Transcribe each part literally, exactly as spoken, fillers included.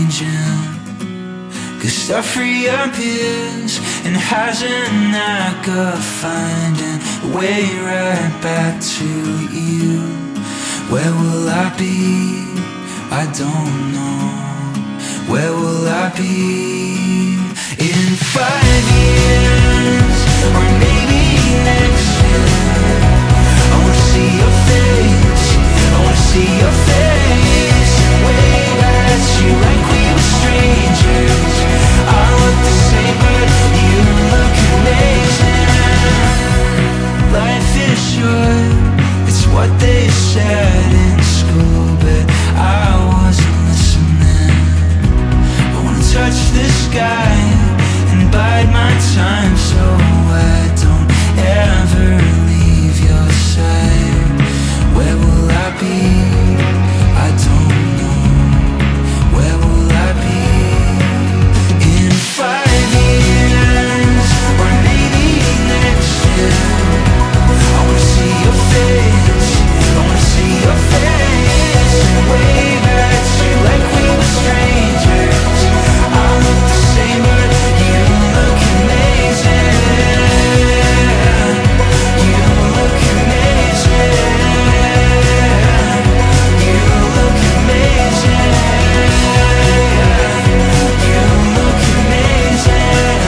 changing, 'cause stuff reappears and has a knack of finding a way right back to you. Where will I be? I don't know. Where will I be in five years, or maybe next year? I wanna see your face, I wanna see your face, and wave at you like we were strangers. I look the same, but you look amazing. Life is short, it's what they said in school, but I wasn't listening. I wanna touch the sky and bide my time so I don't ever leave your side. Where will I be? I don't know. Where will I be in five years, or maybe next year? I wanna see your face, I wanna see your face, and wave at you like we were strangers. I look the same, but you look amazing. You look amazing. You look amazing. You look amazing.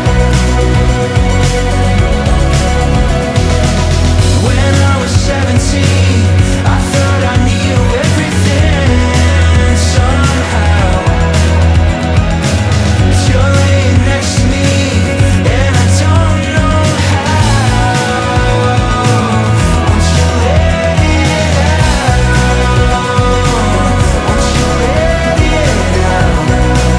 When I was seventeen, I thought I knew everything somehow. But you're laying next to me, and I don't know how. Won't you let it out? Won't you let it out?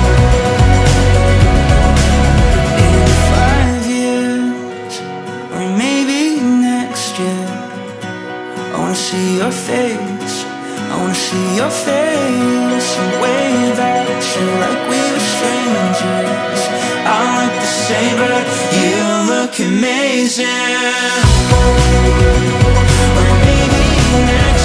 In five years, or maybe next year, I wanna see your face, I wanna see your face, and wave at you like we were strangers. I look the same, but you look amazing. Or maybe next